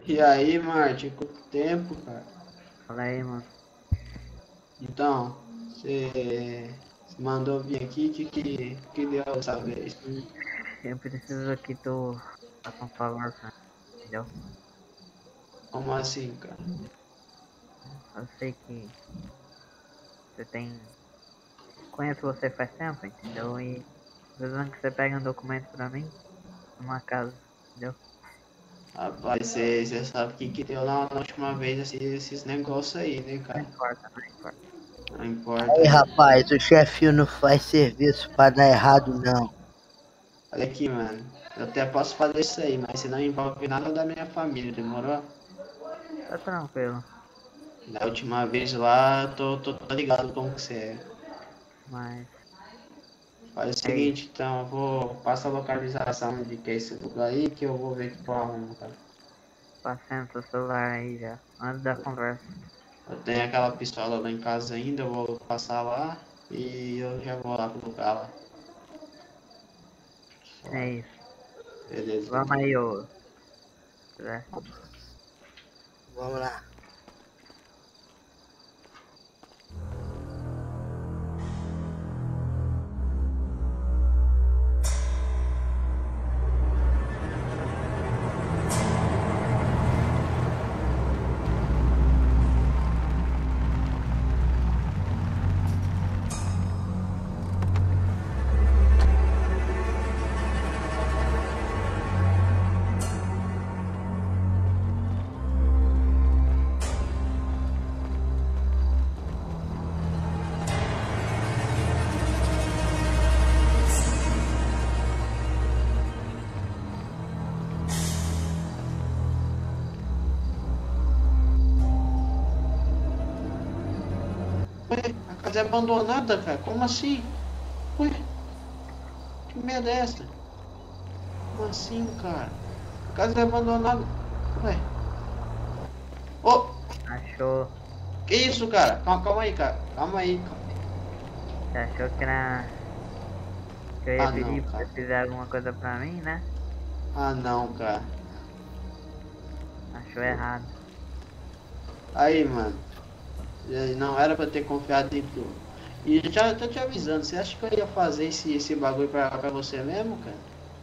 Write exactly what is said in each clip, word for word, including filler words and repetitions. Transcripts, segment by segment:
E aí, Martin, quanto tempo, cara? Fala aí, mano. Então, você mandou vir aqui, o que, que, que deu dessa vez? Eu preciso que tu faça um favor pra mim, entendeu? Como assim, cara? Eu sei que você tem... Conheço você faz tempo, entendeu? E precisando que você pegue um documento pra mim, numa casa, entendeu? Rapaz, você, você sabe o que, que deu na, na última vez esses, esses negócios aí, né, Não cara? importa, não importa. Não importa, Aí, né? rapaz, o chefinho não faz serviço pra dar errado, não. Olha aqui, mano. Eu até posso fazer isso aí, mas se não envolve nada da minha família, demorou? Tá tranquilo, Da última vez lá, eu tô, tô, tô ligado como que você é. mas... Faz o É isso. seguinte, então, eu vou passar a localização de que é esse lugar aí, que eu vou ver que eu arrumo, cara. Passando seu celular aí já, antes da conversa. Eu tenho aquela pistola lá em casa ainda, eu vou passar lá e eu já vou lá pro lugar lá. É isso. Beleza. Vamos aí, ô... Zé. Vamos lá. Ué, a casa é abandonada, cara, como assim? Ué, que merda é essa? Como assim, cara? A casa é abandonada. Ué. Ô, Achou... que isso, cara? Calma, calma aí, cara. Calma aí, calma. Você achou que era... Que eu ia Ah, pedir não, pra cara. você fizer alguma coisa pra mim, né? Ah, não, cara. Achou errado. Aí, mano. eh, Não era pra ter confiado em tu. E já tô te avisando, você acha que eu ia fazer esse, esse bagulho pra, pra você mesmo, cara?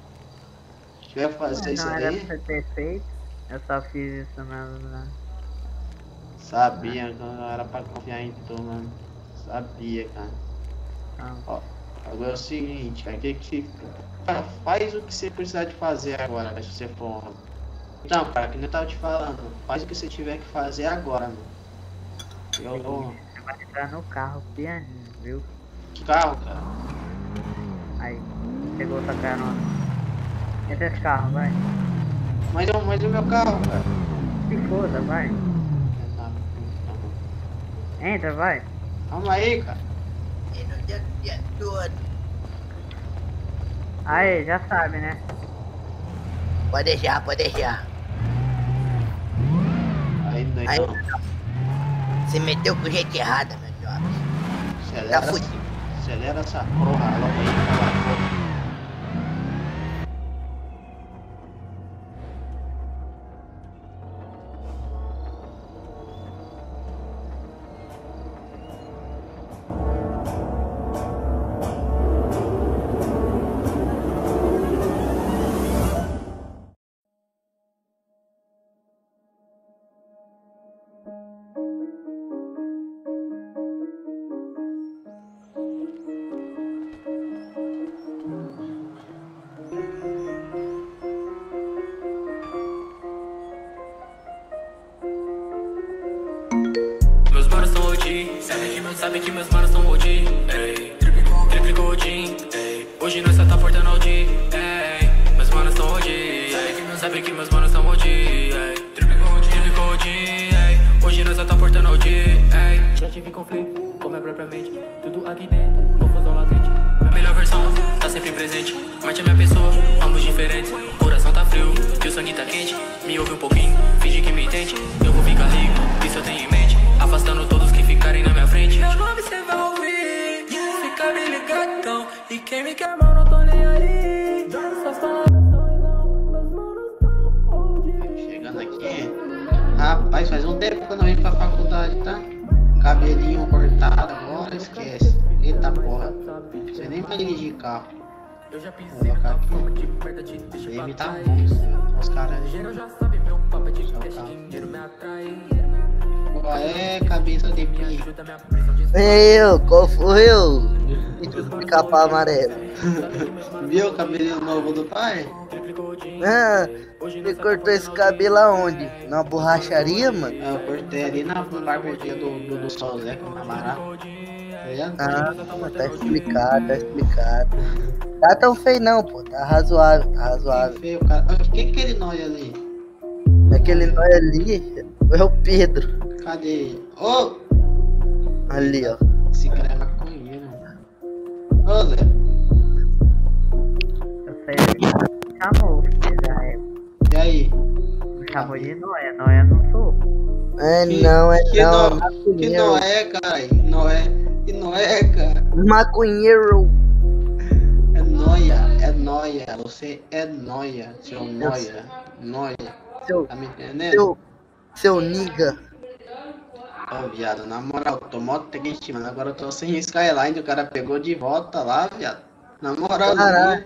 Se eu ia fazer Mas isso não era pra aí, você ter feito. Eu só fiz isso na... na... sabia que não era pra confiar em tu, mano. Sabia, cara. Não. Ó, agora é o seguinte, cara, que, que, cara, faz o que você precisar de fazer agora, cara, se você for. Então, cara, que nem eu tava te falando, faz o que você tiver que fazer agora, mano. Eu vou. Você vai entrar no carro pianinho, viu? Que carro, cara? Aí, pegou sua carona. Entra esse carro, vai. Mas, eu- mas o meu carro, cara. Se foda, vai. É, tá, tá Entra, vai. bom. Calma aí, cara. E no dia, dia todo. Aí, já sabe, né? Pode deixar, pode deixar. Aí, Aí, doidão. você meteu com o jeito errado, meu jovem. Acelera, Tá fudido. acelera essa porra logo aí, cara. Meus manos são O G, sabe que, meus, sabe que meus manos são O G, ei. Triple Godin, ei. Hoje nós só tá portando O G, ei. Meus manos são O G, sabe que, meus, sabe que meus manos são O G, ei. Triple Godin, ei. Hoje nós só tá portando O G, ei. Já tive conflito, como é propriamente, tudo aqui dentro, confusão latente. Minha melhor versão tá sempre presente, Marte é minha pessoa, ambos diferentes. O coração tá frio e o sangue tá quente. Me ouve um pouquinho, finge que me entende. Eu vou ficar rico, isso eu tenho em mente. Afastando todos que ficarem na minha frente. Meu nome cê vai ouvir, fica me ligadão. E quem me quer mal não tô nem aí. Essas palavras são em vão, meus manos tão old. Chegando aqui. Rapaz, faz um tempo que eu não venho pra faculdade, tá? Cabelinho cortado agora, esquece. Eita porra. Você nem vai dirigir carro. Eu já pisei Vou colocar na aqui. forma de perda de deixa O pra M tá trás. bom, os caras ali. Dinheiro já sabe, meu papo é de Só cash, calma. dinheiro me atrai. Qual é, cabeça de Me pia? ajuda, minha pressão de Eu, qual foi eu? De capa amarelo. Viu o cabelinho novo do pai? Ah, você cortou esse cabelo aonde? Na borracharia, mano? Eu cortei ali na barbearia do, do, do Sol Zé, com camarada. Tá ligado? Ah, tá explicado, tá explicado. Tá tão feio não, pô. Tá razoável, tá Que razoável. feio, cara. Olha, quem que é ele nóia ali? Aquele nóia ali é o Pedro. Cadê? Ô! Ali, ó. Esse cara é maconheiro, mano. Ô, Zé. Eu sei, ele chamou, filho, já é. E aí? Me chamou de Noé, Noé não sou. É Que- não, é que não. nó- Que Maconheiro. Noé, cara? Noé. Que Noé, cara? Maconheiro. É nóia, é nóia. Você é nóia, seu nóia. Nóia. Seu, Tá me entendendo? seu, seu niga. Ô, viado, na moral, tô mó triste, mano. Agora eu tô sem Skyline, o cara pegou de volta lá, viado. Na moral, Caralho.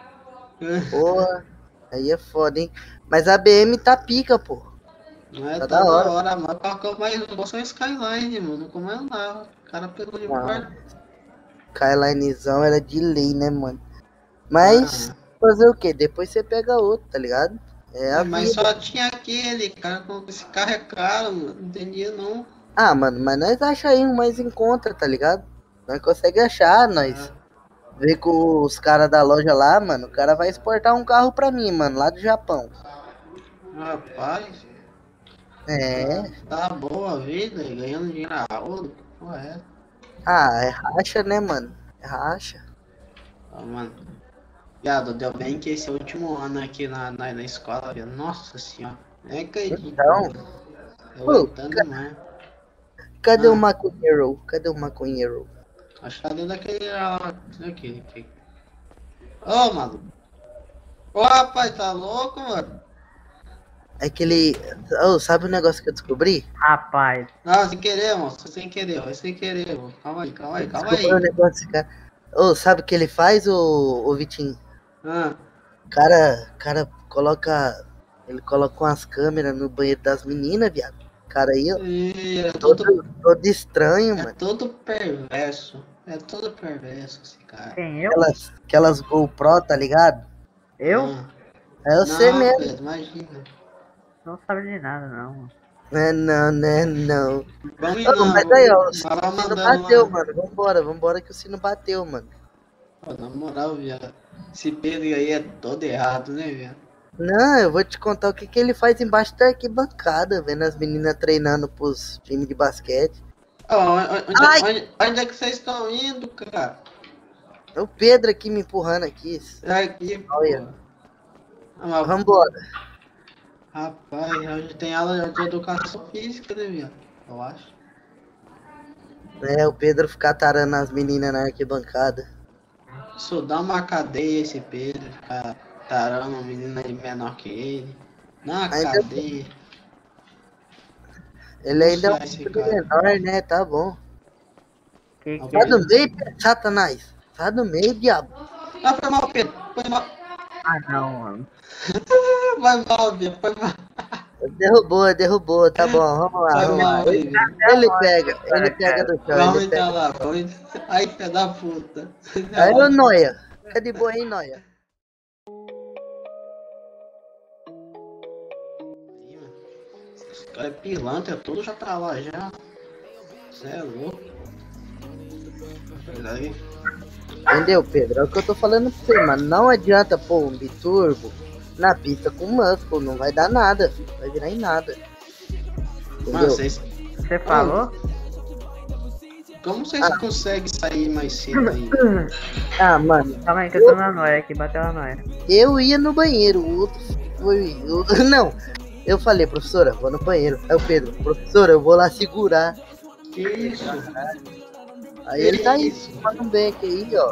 Porra. Aí é foda, hein? Mas a B M tá pica, pô. não é Tá toda da hora. hora, mano. Qualquer mais eu vou só Skyline, mano. Como eu andava. O cara pegou de Não. volta. Skylinezão era de lei, né, mano? Mas, fazer o quê? Depois você pega outro, tá ligado? É a Ah, mas vida. só tinha aquele, cara. Esse carro é caro, mano. Não entendia, não. Ah, mano, mas nós acha aí um mais em conta, tá ligado? Nós consegue achar, nós. Vê com os caras da loja lá, mano. O cara vai exportar um carro pra mim, mano, lá do Japão. Rapaz, É. tá boa a vida, ganhando dinheiro a rodo. Ué, Ah, é racha, né, mano? É racha. ó, mano. Viado, deu bem que esse último ano aqui na, na, na escola, viado. Nossa senhora. Nem acredito. Então. Eu Pô, aguentando ca- demais. Cadê Ah. o maconheiro? Cadê o maconheiro? Acho que tá dentro daquele lá. Aqui, aqui. Ô, maluco. Ô, rapaz, tá louco, mano? É que ele. Oh, sabe o negócio que eu descobri? Rapaz, Não, sem querer, moço. Sem querer, vai sem querer, mano. Calma aí, calma aí, calma aí. Descobri o negócio, cara. Ô, sabe o que ele faz, ô, ô Vitinho? Ah, Cara, cara coloca. Ele coloca umas câmeras no banheiro das meninas, viado. Cara aí, ó. e é Todo, todo, todo estranho, é mano. todo perverso. É todo perverso esse cara. quem eu? Aquelas, aquelas GoPro, tá ligado? Eu? Ah, É você não, mesmo. Pedro, imagina. Não sabe de nada, não. É não, né? Não. Vamos ir Ô, não, mas aí, ó, o vamos- sino vai mandando bateu, lá. mano. Vambora, vambora que o sino bateu, mano. Pô, na moral, viado. Esse Pedro aí é todo errado, né, viado? Não, eu vou te contar o que, que ele faz embaixo da arquibancada, vendo as meninas treinando pros times de basquete. Ó, onde, onde, Ai! onde, onde é que vocês estão indo, cara? É o Pedro aqui me empurrando aqui. É aqui, pô. Olha. Ah, mas, Vambora. rapaz, hoje tem aula de educação física, né, viado? Eu acho. É, o Pedro ficar tarando as meninas na arquibancada. Isso dá uma cadeia esse Pedro, ficar tarando uma menina de menor que ele. Dá uma Ainda- cadeia. Ele ainda é um Puxa esse pouco cara. menor, né? Tá bom. Que Tá que Sai do meio, Satanás. Sai do meio, diabo. Ah, foi mal, Pedro. Foi mal. Ah, não, mano. Vai mal, Pedro. Foi mal. Derrubou, derrubou. Tá bom, vamos lá. Foi Vamos lá. mal, Ele, Pedro. ele pega, ele pega do chão. Vamos Ele pega. entrar lá. Vamos entrar. Ai, filho da puta. Aí, ô Noia. Fica de boa, hein, Noia? Ih, mano. Esse cara é pilantra, tudo já tá lá já. Você é louco. Olha aí. Entendeu, Pedro? É o que eu tô falando pra você, mano. Não adianta pôr um biturbo na pista com muscle. Não vai dar nada. Não vai virar em nada. Mano, Entendeu? vocês. Você falou? Como vocês conseguem sair mais cedo aí? Ah, mano. Calma aí que eu tô na noia aqui, bateu a noia. Eu ia no banheiro. O outro foi. o- Não. Eu falei, professora, vou no banheiro. Aí o Pedro, professora, eu vou lá segurar. Que isso? Aí ele tá aí, Isso. faz um beck aí, ó.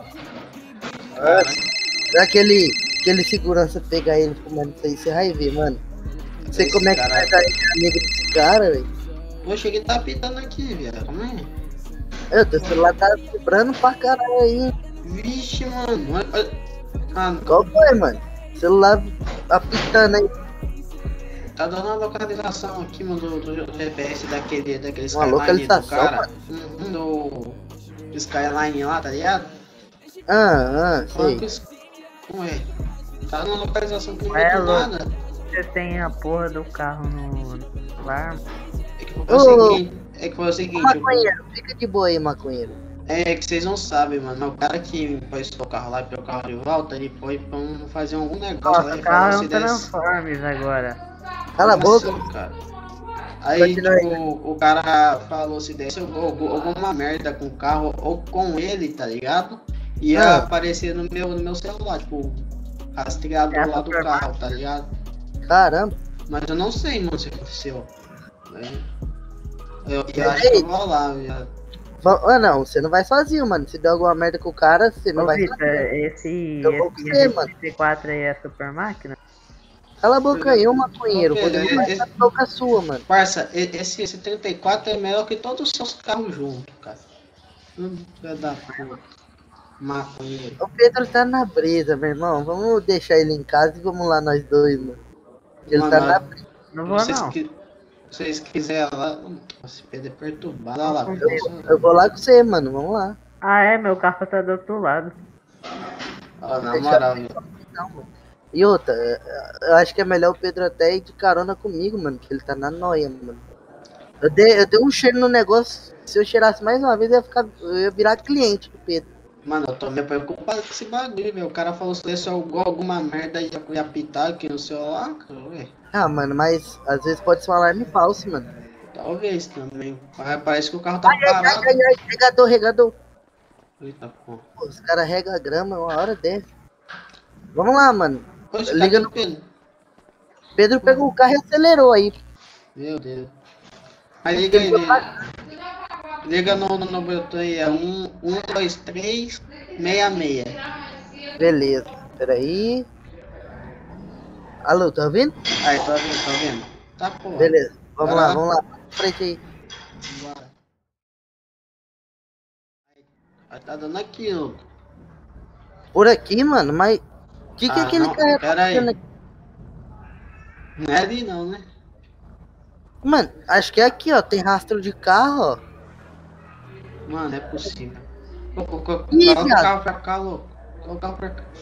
Pra aquele, aquele segurança pegar ele fumando isso aí, você vai ver, mano. sei como é que vai dar amigo desse cara, velho. Poxa, ele tá pitando aqui, velho. Calma aí. Eu, teu celular tá vibrando pra caralho aí. Vixe, mano. Olha- olha- Ah, não. Qual foi, mano? Celular apitando aí. Tá dando uma localização aqui, mano, do, do G P S daquele, daquele Uma Skyline localização, do cara. Uhum, do Skyline lá, tá ligado? Ah, ah, Falando sei. que os- Como é? Tá na localização que não É, mudou louco. nada. Você tem a porra do carro no celular? É que foi o Ô, seguinte, é que foi o seguinte, Maconheiro, fica de boa aí, maconheiro. é que vocês não sabem, mano, mas o cara que postou o carro lá e pegou o carro de volta, ele foi pra um- fazer algum negócio lá Nossa, e o falou carro é se um desse... Transformers agora. Cala a Como boca. assim, cara? Aí, Continua aí. tipo, o cara falou se desse algum- alguma merda com o carro ou com ele, tá ligado? Ia Ah. aparecer no meu, no meu celular, tipo, rastreado É, lá do super carro, tá ligado? Caramba. Mas eu não sei, mano, se aconteceu. Né? Eu, eu acho Ei. que eu vou lá, já. Va- Ah, não, você não vai sozinho, mano. Se der alguma merda com o cara, você não Ô, vai Vitor, sozinho. esse, Eu vou com esse você, mano. trinta e quatro aí é super máquina? Cala a boca aí, ô maconheiro. Ô, Vou Pedro, derrubar esse- essa boca sua, mano. Parça, e- esse, esse trinta e quatro é melhor que todos os seus carros juntos, cara. Hum, Filho da puta. Maconheiro. O Pedro tá na brisa, meu irmão. Vamos deixar ele em casa e vamos lá nós dois, mano. Ele Mano, tá na brisa. Não vou vocês não. que- Se vocês quiserem lá. Nossa, Pedro é perturbado. Olha lá, Eu- Pedro. Eu vou lá com você, mano. Vamos lá. Ah, é, meu carro tá do outro lado. Ó, na Deixa- moral, viu? Não, mano. E outra, é, eu acho que é melhor o Pedro até ir de carona comigo, mano. Que ele tá na noia, mano. Eu dei, eu dei um cheiro no negócio. Se eu cheirasse mais uma vez, eu ia, ficar, eu ia virar cliente do Pedro. Mano, eu tô meio preocupado com esse bagulho, meu. O cara falou se desse algum- alguma merda e ia apitar aqui no celular, cara, ué. Ah, mano, mas às vezes pode ser um alarme falso, mano. Talvez também. Mas parece que o carro tá Ai, ai, parado. ai, ai, regador, regador. Eita, pô. Pô, os caras regam a grama uma hora dessa. Vamos lá, mano. Poxa, Liga Liga no- no Pedro. Pedro pegou o carro e acelerou aí. Meu Deus. Mas liga aí, liga, liga no, no, no botão aí, é um, um, dois, três, meia, meia. Beleza, peraí. Alô, tá ouvindo? Aí, tá vendo, tá vendo? Tá, pô. Beleza, vamos Vai lá, lá. vamos lá. Frente aí. Bora. Aí tá dando aqui, louco. Por aqui, mano, mas. O que, que Ah, aquele não, cara tá pera aí. fazendo aqui? Não é ali não, né? Mano, acho que é aqui, ó. Tem rastro de carro, ó. Mano, não é possível. Ô, co- co- Ih, Coloca o viado. carro pra cá, louco. Coloca o carro pra cá.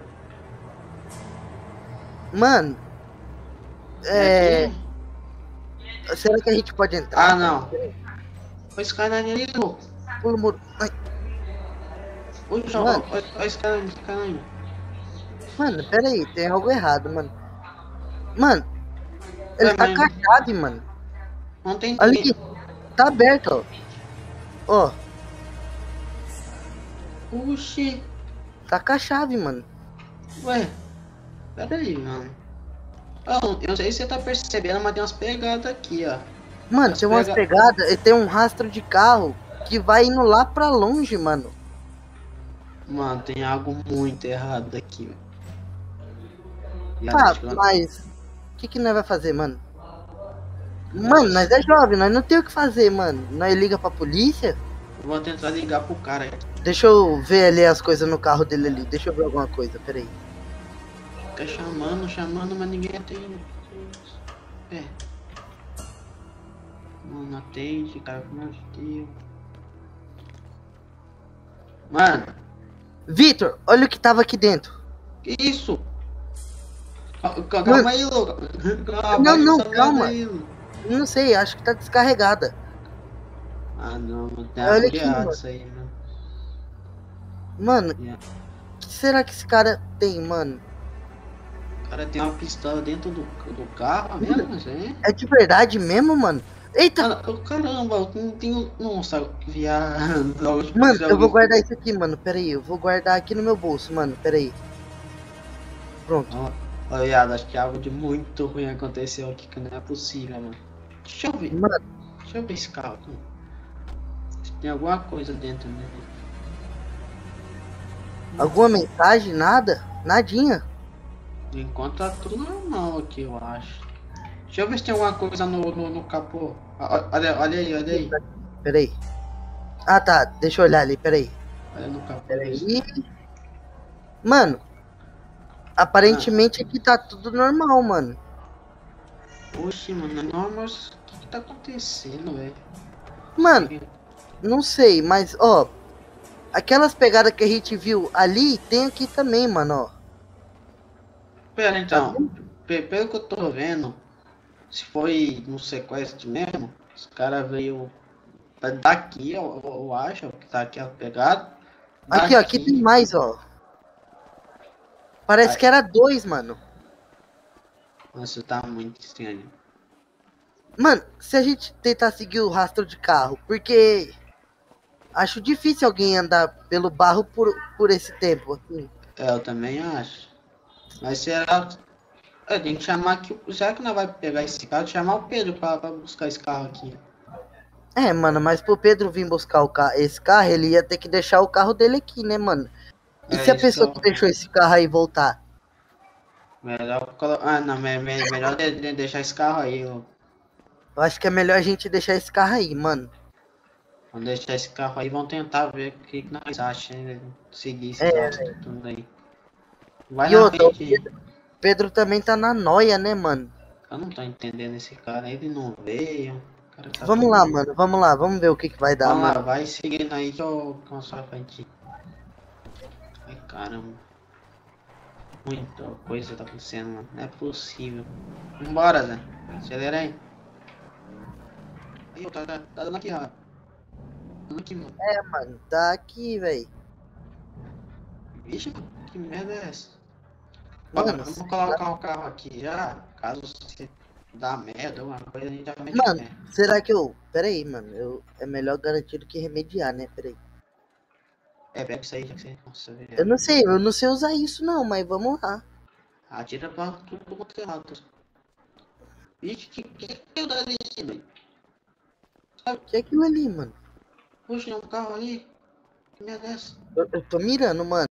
Mano. É. aqui? Será que a gente pode entrar? Ah, não. Olha esse cara ali, louco. Pula o muro. Ai, Olha o Mano. olha olha esse cara ali, esse cara ali. mano, pera aí, tem algo errado, mano. Mano, ele Ué, tá mas- com a chave, mano. Não tem Olha ninguém. aqui. Tá aberto, ó. Ó, Oxi. tá com a chave, mano. Ué. Pera aí, mano. Eu, eu não sei se você tá percebendo, mas tem umas pegadas aqui, ó. Mano, As tem umas pega- pegadas e tem um rastro de carro que vai indo lá pra longe, mano. Mano, tem algo muito errado aqui, velho. E Ah, acho que eu- mas o que que nós vai fazer, mano? Mano, nós é jovem, nós não tem o que fazer, mano. Nós liga pra polícia? eu vou tentar ligar pro cara aí. Deixa eu ver ali as coisas no carro dele ali. Deixa eu ver alguma coisa, peraí. Fica chamando, chamando, mas ninguém atende. É. Não atende, cara, como é que... Mano, Vitor, olha o que tava aqui dentro. que isso? Cal- cal- Calma aí, louco. Calma, Não, abaixa não, essa calma. merda aí, louco. Não sei, acho que tá descarregada. Ah, não, não tem Olha algo aqui, de errado mano. isso aí, mano. Mano, Yeah. o que será que esse cara tem, mano? O cara tem uma pistola dentro do, do carro mesmo, isso aí? É de verdade mesmo, mano? Eita! Mano, eu- caramba, eu não tenho. Nossa, viado. Mano, eu vou guardar isso aqui, mano. Pera aí, eu vou guardar aqui no meu bolso, mano. Pera aí. Pronto. Ó, ó, viado, acho que algo de muito ruim aconteceu aqui, que não é possível, mano. Deixa eu ver. Mano, Deixa eu ver esse carro aqui. Se tem alguma coisa dentro dele. alguma mensagem? Nada? Nadinha. Enquanto tá tudo normal aqui, eu acho. Deixa eu ver se tem alguma coisa no, no, no capô. Olha, olha aí, olha aí. Peraí. Ah, tá. Deixa eu olhar ali, peraí. Olha no capô. Peraí. Mano, aparentemente aqui tá tudo normal, mano. Oxi, mano, não, mas o que, que tá acontecendo, velho? Mano, não sei, mas ó, aquelas pegadas que a gente viu ali, tem aqui também, mano, ó. Pera, então, pe- pelo que eu tô vendo, se foi no sequestro mesmo, os caras veio daqui, eu, eu acho, que tá aqui a pegada. Aqui, ó, aqui tem mais, ó. Parece Ai. que era dois, mano. Nossa, tá muito estranho. Mano, se a gente tentar seguir o rastro de carro, porque acho difícil alguém andar pelo barro por, por esse tempo, assim. É, eu também acho. Mas será... É, tem que chamar aqui... Será que não vai pegar esse carro? Chamar o Pedro pra, pra buscar esse carro aqui. É, mano, mas pro Pedro vir buscar o ca esse carro, ele ia ter que deixar o carro dele aqui, né, mano? E É, se a isso pessoa eu- que deixou esse carro aí voltar? Melhor colocar... Ah, não, me- me- melhor de- de deixar esse carro aí, ó. Eu acho que é melhor a gente deixar esse carro aí, mano. Vamos deixar esse carro aí, vamos tentar ver o que, que nós achamos, né? Seguir esse É, rastro tudo aí. Vai E na outra, o frente. Pedro, Pedro também tá na noia, né, mano? Eu não tô entendendo esse cara, ele não veio. O cara tá Vamos todo- lá, mano, vamos lá, vamos ver o que, que vai dar, Vamos lá, mano. vai seguindo aí que eu canso a frente. Ai, caramba. Muita coisa tá acontecendo, mano. Não é possível. Vambora, Zé. Acelera aí. Aí, ó, tá, tá, tá dando aqui, ó. Tá dando aqui, mano. É, mano, tá aqui, velho. Vixe, que merda é essa? Mano, Vamos colocar o carro aqui já. Caso se dá merda, alguma coisa, a gente já mete Mano, o pé. será que eu... Pera aí, mano, eu... é melhor garantir do que remediar, né? Pera aí. É, pega isso aí, já que você. Nossa, velho. Eu não sei, eu não sei usar isso não, mas vamos lá. Atira pra tudo quanto é lado. Vixe, que que que eu dou ali, velho? O que é aquilo ali, mano? Puxa, tem um carro ali. Que merda é essa? Eu, eu tô mirando, mano.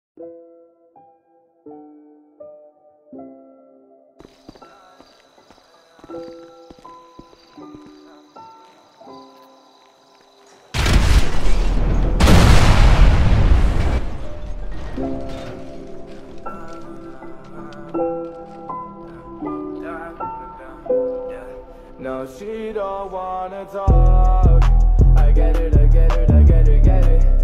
No, she don't wanna talk. I get it, I get it, I get it, get it.